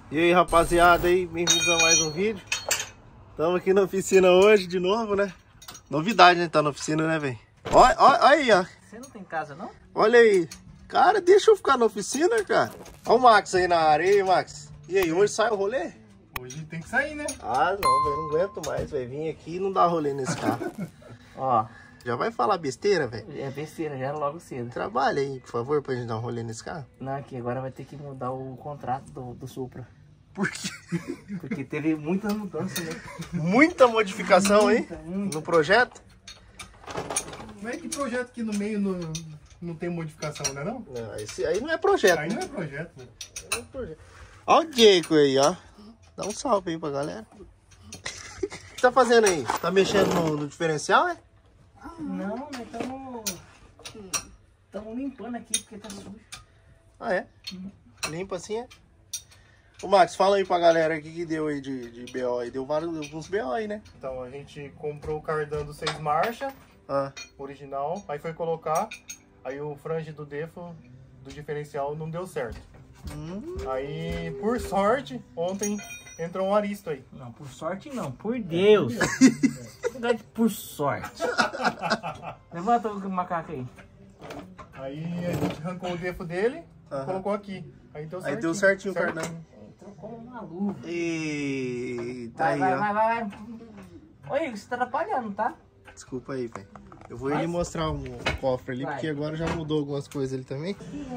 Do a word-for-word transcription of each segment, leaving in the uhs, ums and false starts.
E aí, rapaziada, aí, bem-vindos a mais um vídeo. Estamos aqui na oficina hoje de novo, né? Novidade, né? Tá na oficina, né, velho? Olha, olha aí, ó. Você não tem casa, não? Olha aí. Cara, deixa eu ficar na oficina, cara. Olha o Max aí na área. E aí, Max? E aí, hoje sai o rolê? Hoje tem que sair, né? Ah, não, velho. Não aguento mais, velho. Vim aqui e não dá rolê nesse carro. Ó. Já vai falar besteira, velho? É besteira, já era logo cedo. Trabalha aí, por favor, pra gente dar um rolê nesse carro. Não, aqui agora vai ter que mudar o contrato do, do Supra. Por quê? Porque teve muitas mudanças, né? Muita modificação Muita, aí muita. no projeto? Não é que projeto que no meio não, não tem modificação, né não? Não, esse aí não é projeto. Aí não é projeto, né? Não é projeto. Olha o Diego aí, ó. Dá um salve aí pra galera. O que tá fazendo aí? Tá mexendo no, no diferencial, é? Não, nós estamos... Estamos limpando aqui porque tá sujo. Ah, é? Limpa assim, é? Ô, Max, fala aí pra galera o que que deu aí de, de B O aí. Deu vários, alguns B O aí, né? Então a gente comprou o cardan do seis marchas, Ah, original, aí foi colocar, aí o frange do defo do diferencial não deu certo. hum, Aí, por sorte, ontem entrou um aristo aí. Não, por sorte não, por Deus. Verdade, por sorte. Levanta o macaco aí. Aí a gente arrancou o defo dele e Aham. colocou aqui. Aí deu aí certinho. deu certinho o cardan. Entrou como um maluco. Eita Vai, aí, vai, ó. vai, vai, vai. Oi, você tá atrapalhando, tá? Desculpa aí, velho. Eu vou Mas- ele mostrar um cofre ali, Vai. porque agora já mudou algumas coisas ali também.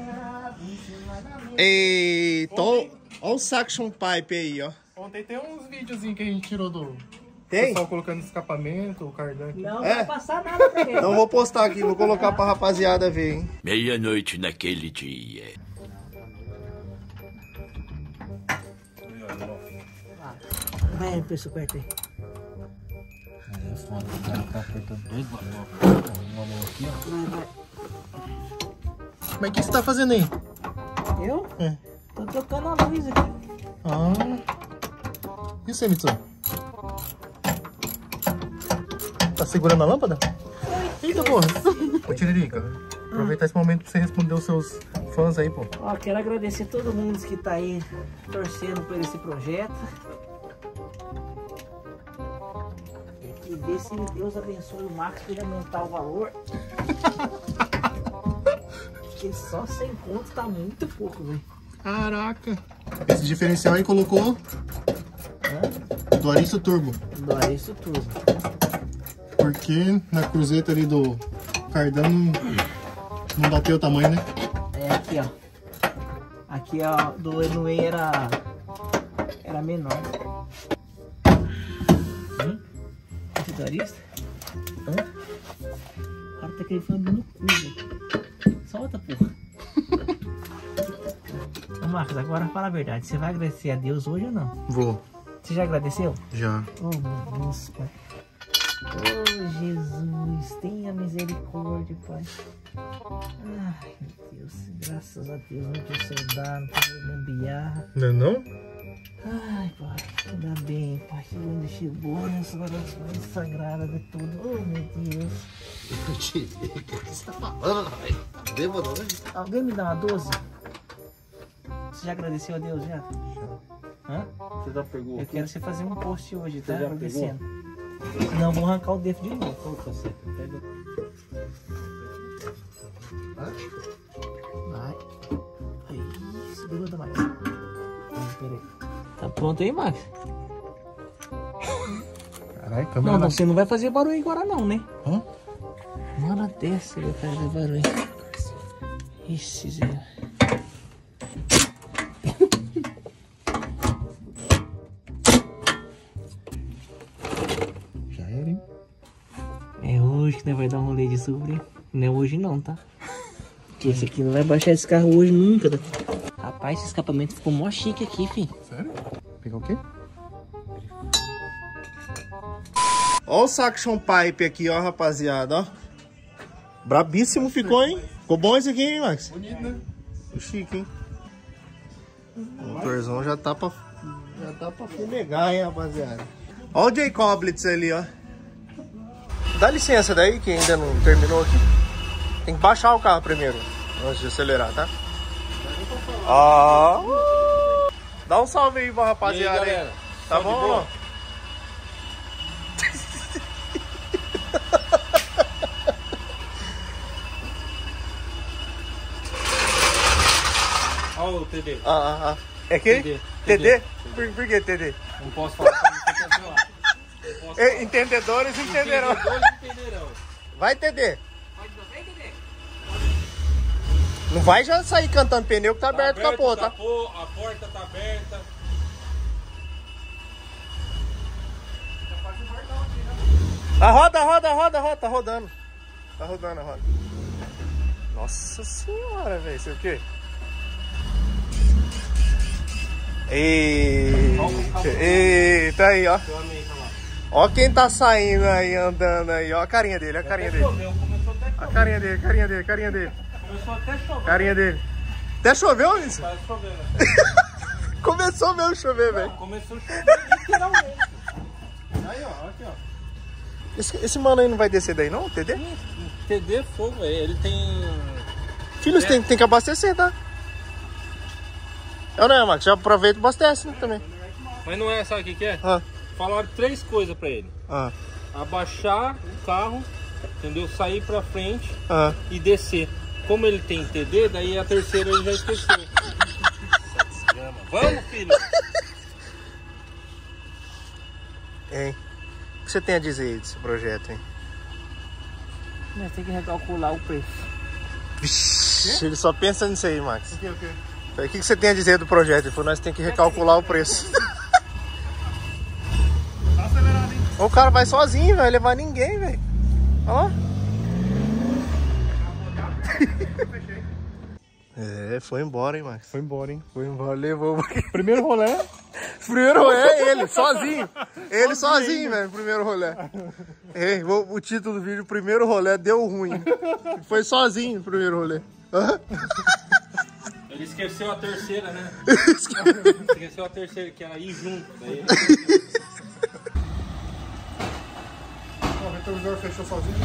Eita, ó, ó o suction pipe aí, ó. Ontem tem uns videozinhos que a gente tirou do Tem? pessoal colocando escapamento, o cardan aqui. Não É? vai passar nada pra ele. Então vou postar aqui, vou colocar pra rapaziada ver, hein. Meia-noite naquele dia. Vai, pessoal, perto aí. É foda, o cara tá apertando dois botões. Uma mão aqui, ó. Vai, vai. Mas o que você tá fazendo aí? Eu? É. Tô trocando a luz aqui. Ah. E você, Mitsu? Tá segurando a lâmpada? Eita, porra. Ô Tiririca, aproveitar esse momento pra você responder os seus fãs aí, pô. Ó, quero agradecer a todo mundo que tá aí torcendo por esse projeto. E que dê, se Deus abençoe o Max pra ele aumentar o valor. Porque só cem conto tá muito pouco, velho. Caraca. Esse diferencial aí colocou do Aristo Turbo. Dói isso tudo. Porque na cruzeta ali do cardan não, não bateu o tamanho, né? É aqui, ó. Aqui, ó, do Enway era era menor. Hum? Esse dorista? Hã? O cara tá querendo falando no cu, velho. Solta, porra. Ô, Marcos, agora fala a verdade. Você vai agradecer a Deus hoje ou não? Vou, Você já agradeceu? já. Oh, meu Deus, Pai. Oh, Jesus, tenha misericórdia, Pai. Ai, meu Deus, graças a Deus, não precisa dar, não precisa gambiarra. Não é não? Ai, Pai, ainda bem, Pai, que onde chegou nessa hora mais sagrada de tudo. Oh, meu Deus. O que você tá falando, velho? Demorou, né? Alguém me dá uma doze? Você já agradeceu a Deus, já? Hã? Você já pegou? Eu quero você fazer um post hoje, tá? Você já Agradecendo. Não, vou arrancar o defo de novo. Ô, caceta, pega. Vai. Aí, segura mais. Peraí. Tá pronto aí, Max? Caralho, Não, câmera. não, você não vai fazer barulho agora não, né? Hã? Uma hora dessa ele vai fazer barulho. Ixi, Zé. Já era, hein? É hoje que nós vai dar um rolê de sobre. Não é hoje não, tá? Porque esse aqui não vai baixar esse carro hoje nunca. Tá? Rapaz, esse escapamento ficou mó chique aqui, filho. Sério? Pegar o quê? Ó o suction pipe aqui, ó, rapaziada, ó. Brabíssimo ficou, hein? Ficou bom esse aqui, hein, Max? Bonito, né? Ficou chique, hein? O motorzão já tá pra, já tá pra fumegar, hein, rapaziada? Ó o Jacoblitz ali, ó. Dá licença daí, que ainda não terminou aqui. Tem que baixar o carro primeiro, antes de acelerar, tá? Ó. Dá um salve aí pra rapaziada aí. Galera, Tá bom ou não? Olha o T D. Ah, ah, ah. É quem? T D. T D? Por, por que T D? Não posso falar pra você cancelar. Não posso E, falar. entendedores entenderão. Entendedores entenderão. Vai, T D. Não vai já sair cantando pneu que tá, Tá aberto o capô, tá? capô, a porta tá aberta. A roda, a roda, a roda, a roda, tá rodando. Tá rodando a roda. Nossa senhora, velho. Isso é o quê? Eita, eita aí, ó. Ó quem tá saindo aí, andando aí, ó a carinha dele, ó a carinha dele. Choveu, começou até a A carinha dele, carinha dele, carinha dele. Começou até a chover. Carinha dele. Até choveu isso? Tá chovendo. Começou mesmo a chover, velho. Começou a chover literalmente. Aí, ó, aqui, ó. Esse, esse mano aí não vai descer daí não, T D? T D é fogo, velho. Ele tem... Filhos, É. tem, tem que abastecer, tá? Eu não é, Max? Já aproveita e abastece, né, também. Mas não é, sabe o que que é? Ah, Falaram três coisas pra ele. ah, Abaixar o carro, entendeu? Sair pra frente ah. e descer. Como ele tem T D, daí a terceira ele já esqueceu. Vamos, filho! Hein? O que você tem a dizer aí desse projeto, hein? Nós temos que recalcular o preço. Vixe, ele só pensa nisso aí, Max. O que, o que? O que que você tem a dizer do projeto? Ele falou, nós temos que recalcular o preço. Tá acelerado, hein? O cara vai sozinho, vai levar ninguém, velho. Ó. É, foi embora, hein, Max? Foi embora, hein? Foi embora, levou. Primeiro rolê. Primeiro rolê é ele, sozinho. Ele sozinho, velho, primeiro rolê. Ei, o, o título do vídeo, primeiro rolê, deu ruim. Foi sozinho o primeiro rolê. Hã? Ele esqueceu a terceira, né? Esqueceu a terceira, que era ir junto. Daí... O retrovisor fechou sozinho.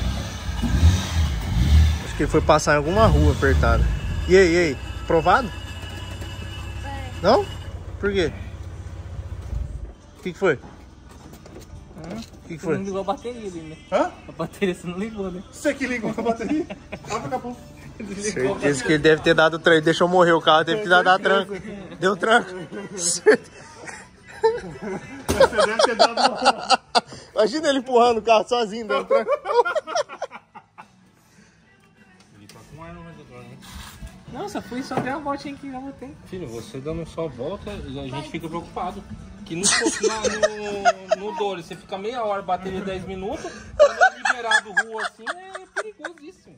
Acho que ele foi passar em alguma rua apertada. E aí, e aí? Provado? Não? Por quê? O que, que foi? O que, que Você não foi? ligou a bateria ali, né? Hã? A bateria você não ligou, né? Você que ligou a bateria? Abre o capô. Certeza que ele deve ter dado treino. Deixou morrer o carro, teve que dar, dar tranco. Deu tranco. Você deve ter dado uma... Imagina ele empurrando o carro sozinho, dando tranco. Ele tá com ar no redor, né? Não, só fui só ver a voltinha que já botei. Filho, você dando só volta, a gente fica preocupado. Que no, na, no, no Dole você fica meia hora, bateria dez minutos. Quando é liberado rua assim, é perigosíssimo.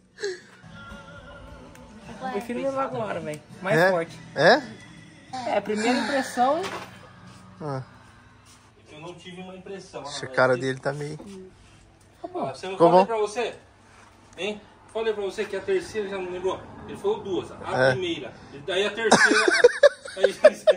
Eu prefiro levar agora, velho. Mais É? forte. É? É, primeira impressão. Ah, Eu não tive uma impressão. esse cara dele tá meio... Ó, você não Ficou falei bom? pra você? Hein? Falei pra você que a terceira já não lembrou? Ele falou duas. A É. primeira. Daí a terceira. aí...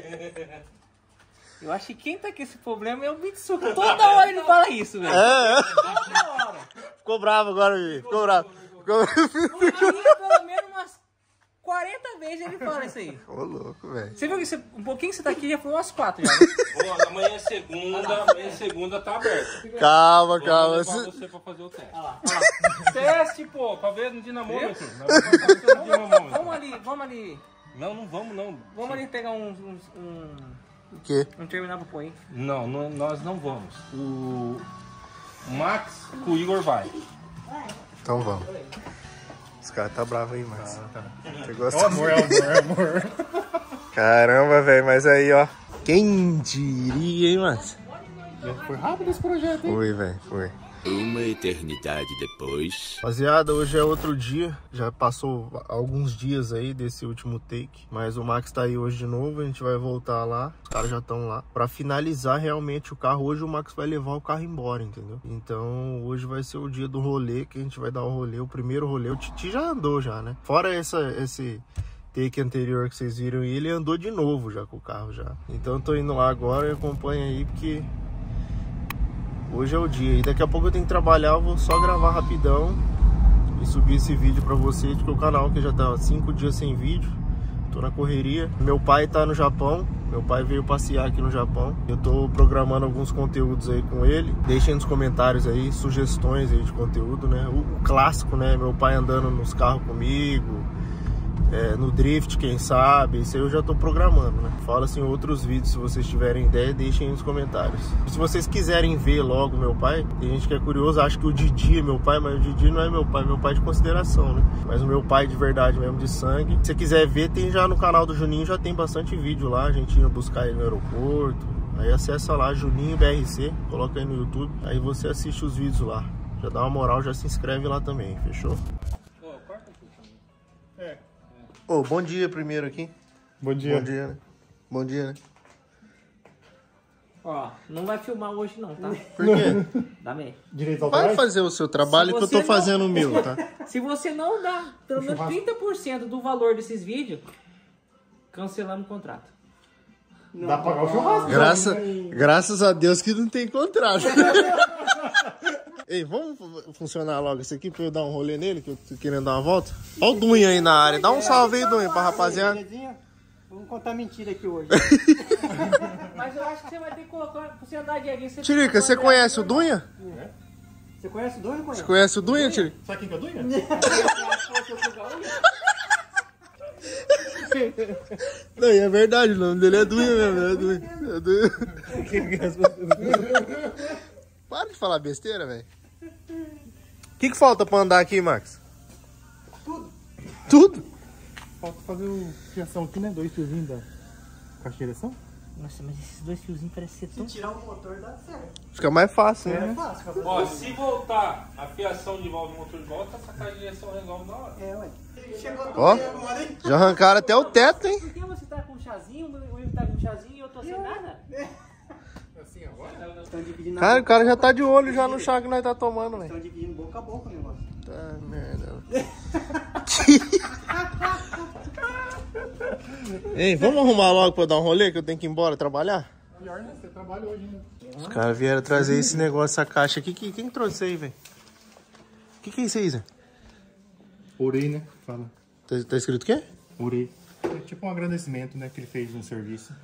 Eu acho que quem tá com esse problema é o Mitsuko. Toda hora ele fala isso, velho. É, é. Toda hora. Ficou bravo agora, Vivi. Ficou bravo. Ficou... No dia, pelo menos umas quarenta vezes ele fala isso aí. Ô, louco, velho. Você viu que você, um pouquinho que você tá aqui já foi umas quatro já, né? Pô, amanhã é segunda, amanhã é segunda tá aberto. Calma, Vou calma. levar Esse- você pra fazer o teste. Olha lá, olha lá. Teste, pô, pra ver no dinamômetro. Nós vamos fazer no dinamômetro. Vamos ali, vamos ali. Não, não vamos, não. Vamos ali pegar um, um, um, O quê? um terminal pro pôr, hein? Não, não, nós não vamos. O Max com o Igor vai. Então vamos. Esse cara tá bravo aí, Max. Você gosta? É amor, é amor, é amor. Caramba, velho, mas aí, ó. Quem diria, hein, Max? Foi rápido esse projeto, hein? Foi, velho, foi. Uma eternidade depois. Rapaziada, hoje é outro dia. Já passou alguns dias aí desse último take. Mas o Max tá aí hoje de novo. A gente vai voltar lá. Os caras já estão lá. Pra finalizar realmente o carro. Hoje o Max vai levar o carro embora, entendeu? Então hoje vai ser o dia do rolê. Que a gente vai dar o rolê. O primeiro rolê. O Titi já andou já, né? Fora essa, esse take anterior que vocês viram. Ele andou de novo já com o carro já. Então eu tô indo lá agora. E acompanha aí porque... hoje é o dia, e daqui a pouco eu tenho que trabalhar, eu vou só gravar rapidão e subir esse vídeo pra vocês, porque o canal que já tá cinco dias sem vídeo, tô na correria. Meu pai tá no Japão, meu pai veio passear aqui no Japão. Eu tô programando alguns conteúdos aí com ele. Deixem nos comentários aí sugestões aí de conteúdo, né? O, o clássico, né? Meu pai andando nos carros comigo, é, no drift, quem sabe. Isso aí eu já tô programando, né? Fala assim outros vídeos, se vocês tiverem ideia, deixem nos comentários. Se vocês quiserem ver logo meu pai, tem gente que é curioso, acha que o Didi é meu pai, mas o Didi não é meu pai, meu pai de consideração, né? Mas o meu pai de verdade mesmo, de sangue. Se você quiser ver, tem já no canal do Juninho, já tem bastante vídeo lá, a gente indo buscar ele no aeroporto. Aí acessa lá, Juninho B R C, coloca aí no YouTube, aí você assiste os vídeos lá. Já dá uma moral, já se inscreve lá também, fechou? É. Ô, bom dia primeiro aqui. Bom dia. Bom dia, né? Bom dia, né? Ó, não vai filmar hoje não, tá? Por quê? Dá meio. Direitos Vai autorais? fazer o seu trabalho Se que eu você tô não- fazendo o meu, tá? Se você não dá pelo menos trinta por cento do valor desses vídeos, cancelamos o contrato. Dá pra pagar o churrasco. Graça, graças a Deus que não tem contrato. Ei, vamos funcionar logo isso aqui pra eu dar um rolê nele, que eu tô querendo dar uma volta? Ó o Dunha aí na área. Dá um salve aí, Dunha, pra rapaziada. Vamos contar mentira aqui hoje. Mas eu acho que você vai ter que colocar, pra você andar de avião... Tirica, você conhece o Dunha? Você conhece o dono ou não Você conhece? conhece o Dunha, Tirica? Sabe quem que é o Dunha? Não, e é verdade, o nome dele é Dunha mesmo, é Dunha. É Dunha. Para de falar besteira, velho. O que que falta pra andar aqui, Max? Tudo. Tudo? Falta fazer o fiação aqui, né? Dois fiozinhos da caixeiração. Nossa, mas esses dois fiozinhos parecem ser tão... Tirar o motor dá certo. Fica mais fácil, né? É fácil, cara. Ó, se voltar a fiação de volta, o motor de volta, essa caixa de direção resolve na hora. É, ué. Chegou Ó, já arrancaram até o teto, hein? Por que você tá com um chazinho, o Will tá com um chazinho e eu tô sem nada? Assim agora? Estão dividindo, Cara, o cara já tá de olho já no chá que nós tá tomando, velho. estão dividindo boca a boca o negócio. Tá, merda. Ei, vamos arrumar logo pra eu dar um rolê, que eu tenho que ir embora trabalhar? Pior, né? Você trabalha hoje, né? Os caras vieram trazer esse negócio, essa caixa aqui. Que- Quem trouxe isso aí, velho? O que, que é isso aí, Zé? Orei, né? Fala. Tá, tá escrito o quê? Orei. É tipo um agradecimento, né? Que ele fez no serviço.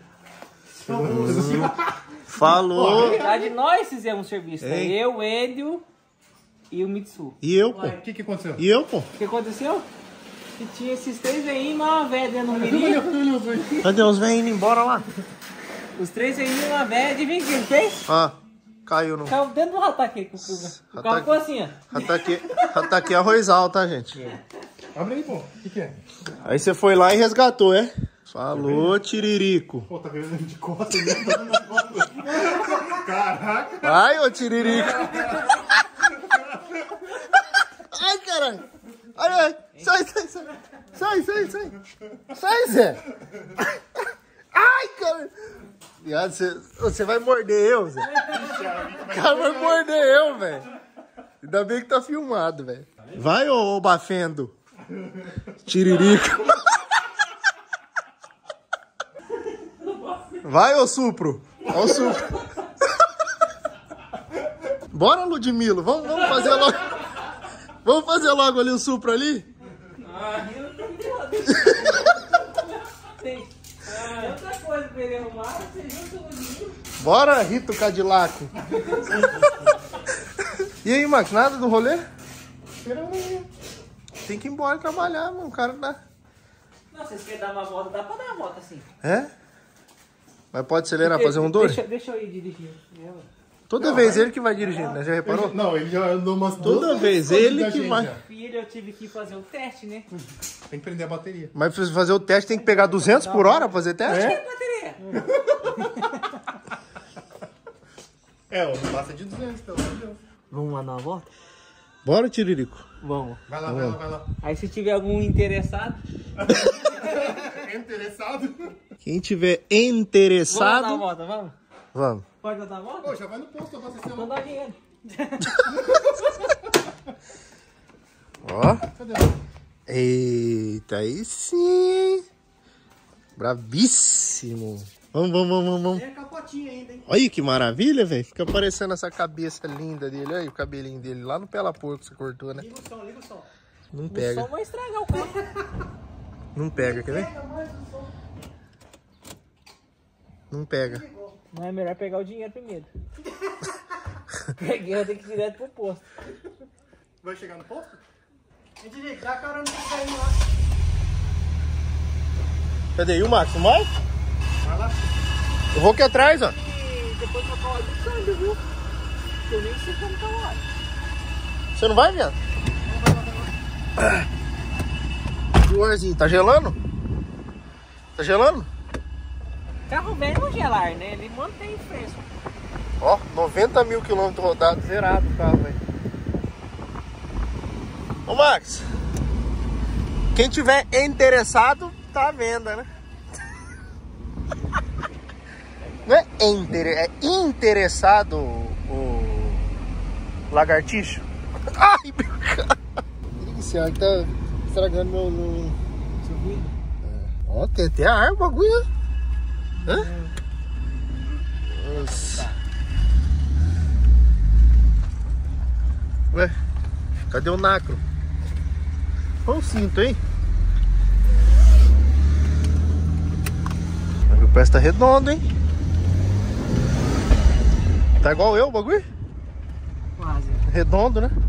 Falou. Na verdade, nós fizemos um serviço, né? Ei. Eu, o Endio e o Mitsu. E eu, pô? O que que aconteceu? E eu, pô? O que aconteceu? Que tinha esses três aí, uma velha dentro do mirim. Cadê os velhos indo embora lá? Os três aí, uma velha, adivinha o que ele fez? Ah, caiu no... Caiu dentro do rataque. O Rataque. carro ficou assim, ó. Ataque, ataque arrozal, tá, gente? Abre aí, pô. O que que é? Aí você foi lá e resgatou, é? Falou, Tiririco. Pô, tá vendo de costas mesmo? Tá dando foto. Caraca. Ai, ô Tiririco. Ai, caralho. Ai, ai. Sai, sai, sai. Sai, sai, sai. Sai, Zé. Ai, cara. Viado, Você, você vai morder eu, Zé. O cara vai morder eu, velho. Ainda bem que tá filmado, velho. Vai, ô, ô Bafendo. Tiririco. Vai, ô Supro. Ó o Supro. Bora, Ludmilo. Vamos, vamos fazer logo. Vamos fazer logo ali o Supro ali? Tem outra coisa pra ele arrumar, você junta o Ludmilo. Bora, Rito Cadillac. E aí, Max, nada do rolê? Tem que ir embora trabalhar, mano. O cara dá. Não, se vocês querem dar uma volta, dá pra dar uma volta assim. É? Mas pode acelerar, fazer um dois? Deixa, deixa eu ir dirigindo. Toda vez ele que vai dirigindo, né? Já reparou? Não, ele já andou umas Toda duas vez vezes ele da que gente vai. já. Filho, eu tive que fazer o teste, né? Tem que prender a bateria. Mas pra fazer o teste tem que pegar duzentos por hora pra fazer teste? Que bateria? É, ó, não passa de duzentos, pelo amor de Deus. Vamos lá dar uma volta? Bora, Tiririco. Vamos. Vai lá, vai lá, vai lá. Aí se tiver algum interessado, Interessado? Quem tiver vamos dar uma interessado, volta, vamos? vamos. Pode dar uma volta? Pô, já vai no posto abastecer Vou lá. dar dinheiro. Ó. Cadê? Eita, aí sim. Bravíssimo. Vamos, vamos, vamos, vamos. Tem a capotinha ainda, hein? Olha que maravilha, velho. Fica parecendo essa cabeça linda dele. Olha aí o cabelinho dele lá no Pela Porco que você cortou, né? Liga o som, liga o som. Não O pega. som vai estragar o carro. Não pega, quer ver? Não pega. Não é melhor pegar o dinheiro primeiro. Peguei, eu tenho que ir direto pro posto. Vai chegar no posto? Gente, dá carona pra sair lá. Cadê? E o Max? Não vai? Vai lá. Eu vou aqui atrás, ó. E depois trocar o óleo do câmbio, viu? Porque eu nem sei como tá o óleo. Você não vai, viado? E o arzinho, tá gelando? Tá gelando? Carro velho não gelar, né? Ele mantém fresco. Ó, noventa mil quilômetros rodados, zerado o carro, velho. Ô, Max, quem tiver interessado, tá à venda, né? Não é, inter... é interessado o lagartixo? Ai, meu cara. Esse ar que tá estragando meu... meu... Ó, tem até ar, o bagulho. Hã? Nossa. Ué, cadê o nacro? Olha o cinto, hein? Meu pé tá redondo, hein? Tá igual eu o bagulho? Quase. Redondo, né?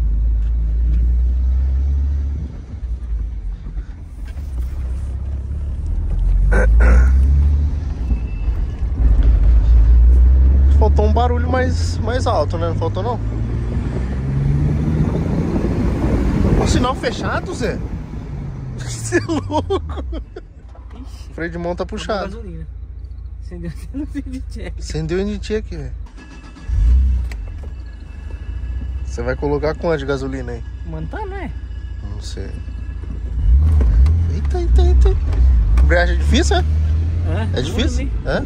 Faltou um barulho mais, mais alto, né? Não faltou, não? O sinal fechado, Zé? Você é louco? O freio de mão tá puxado. Gasolina. Acendeu até no fim de check. Acendeu o N T aqui, velho. Você vai colocar quanto de gasolina aí? Mantã, não é? Não sei. Eita, eita, eita. Embreagem é difícil, é? Hã? É difícil? Hã?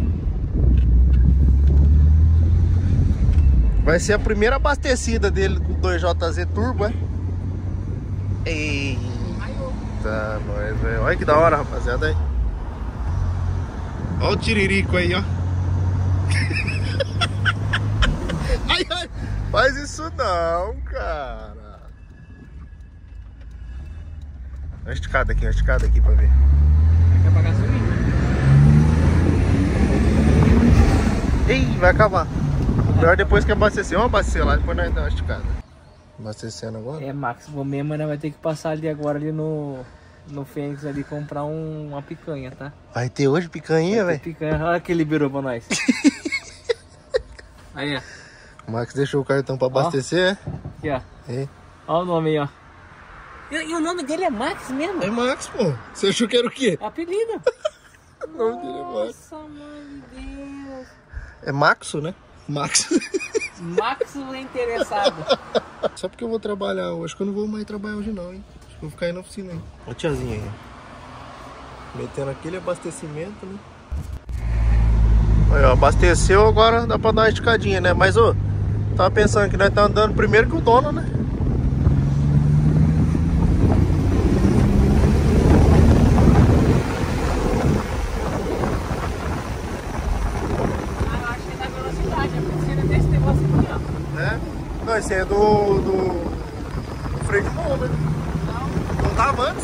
Vai ser a primeira abastecida dele com dois J Z Turbo, é? Eita, nós, velho. Olha que da hora, rapaziada, aí. Olha o tiririco aí, ó. Ai, ai, faz isso não, cara. Uma esticada aqui, uma esticada aqui pra ver. Quer pagar gasolina? Ih, vai acabar. Melhor depois que abastecer, vamos abastecer lá, depois nós damos uma esticada. Abastecendo agora? É, Max, vou mesmo, mas nós vai ter que passar ali agora ali no, no Fênix ali comprar um, uma picanha, tá? Vai ter hoje picanha, velho? Picanha, olha que liberou pra nós. Aí, ó. O Max deixou o cartão pra abastecer, Aqui, ó. é? Olha o nome aí, ó. E, e o nome dele é Max mesmo? É Max, pô. Você achou que era o quê? É apelido. O nome dele é Max. Nossa, mãe de Deus. É Maxo, né? Max. Max o interessado. Só porque eu vou trabalhar hoje. Acho que eu não vou mais trabalhar hoje não, hein? Acho que eu vou ficar aí na oficina, hein? Ó a tiazinha aí. Metendo aquele abastecimento, né? Aí, ó, abasteceu, agora dá pra dar uma esticadinha, né? Mas, ô, tava pensando que nós tá andando primeiro que o dono, né? Ah, eu achei da velocidade, a piscina desse negócio aqui, ó. É? Não, esse é do, do, do freio de mão, né? Não. Não tava antes?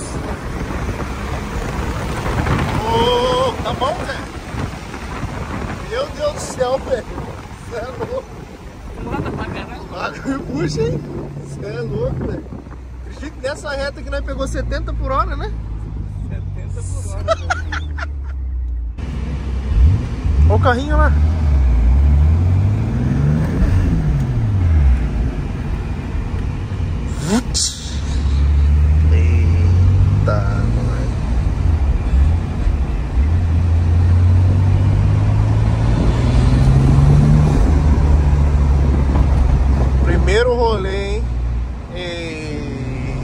Ô, tá bom, Zé? Meu Deus do céu, velho. Você é louco. Manda pra caralho. Bagulho puxa, hein? Você é louco, velho. Acredito que nessa reta que nós pegou setenta por hora, né? setenta por hora, velho. Olha o carrinho lá. Eita, mano. Primeiro rolê, hein? E...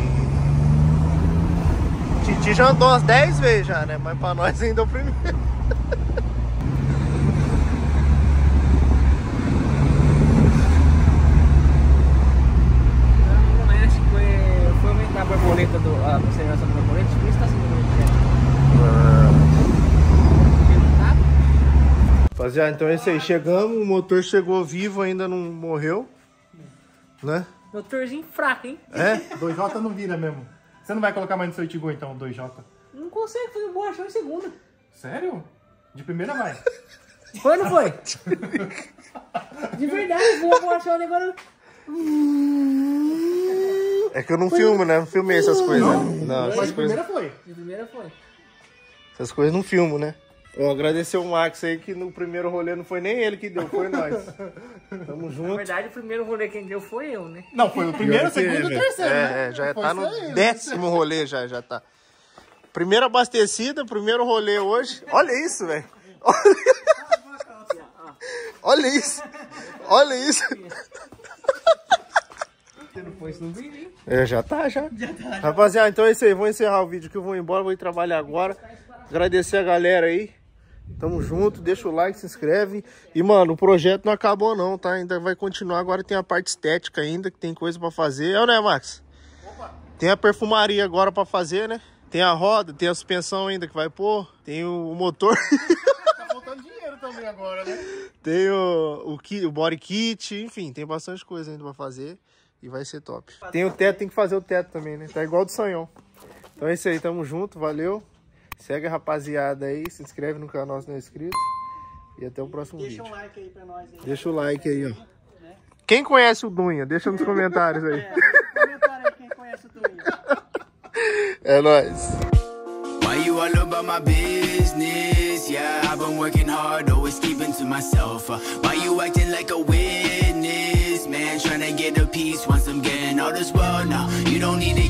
Titi já andou umas dez vezes já, né? Mas pra nós ainda é o primeiro. A borboleta do, a aceleração da borboleta, por isso tá sendo muito Rapaziada, então é isso aí. Chegamos, o motor chegou vivo, ainda não morreu. Né? Motorzinho fraco, hein? É? dois J não vira mesmo. Você não vai colocar mais no seu Tigo então, dois J? Não consegue fazer um borrachão em segunda. Sério? De primeira vai. Foi ou não foi? De verdade, foi um borrachão agora. É que eu não filmo, né? Não filmei essas coisas. Não? Né? Não, Mas essas de coisas, primeira foi. De primeira foi. essas coisas não filmo, né? Eu agradecer o Max aí que no primeiro rolê não foi nem ele que deu, foi nós. Tamo Na junto. verdade, o primeiro rolê quem deu foi eu, né? Não, foi o primeiro, o Pior que segundo e ele, o terceiro, é, né? É, já Foi tá isso no aí, né? décimo rolê, já, já tá. Primeira abastecida, primeiro rolê hoje. Olha isso, velho. Olha... Olha isso. Olha isso. Depois não vi, hein? É, já tá, já. Rapaziada, então é isso aí. Vou encerrar o vídeo que eu vou embora, vou ir trabalhar agora. Agradecer a galera aí. Tamo junto, deixa o like, se inscreve. E, mano, o projeto não acabou não, tá? Ainda vai continuar. Agora tem a parte estética ainda, que tem coisa pra fazer. É ou não é, Max? Opa. Tem a perfumaria agora pra fazer, né? Tem a roda, tem a suspensão ainda que vai pôr. Tem o motor. Tá faltando dinheiro também agora, né? Tem o, o, kit, o body kit. Enfim, tem bastante coisa ainda pra fazer. E vai ser top. Tem o teto, tem que fazer o teto também, né? Tá igual do Sanhão. Então é isso aí, tamo junto, valeu. Segue a rapaziada aí, se inscreve no canal se não é inscrito. E até o próximo Deixa vídeo. um like aí pra nós. Aí. Deixa o like aí, ó. Quem conhece o Dunha? Deixa nos comentários aí. É, comentário aí quem conhece o Dunha. É nóis. Why you all about my business? Yeah, I've been working hard, always keeping to myself. Uh, why you acting like a witness? Man, trying to get a piece once I'm getting all this world now. You don't need it.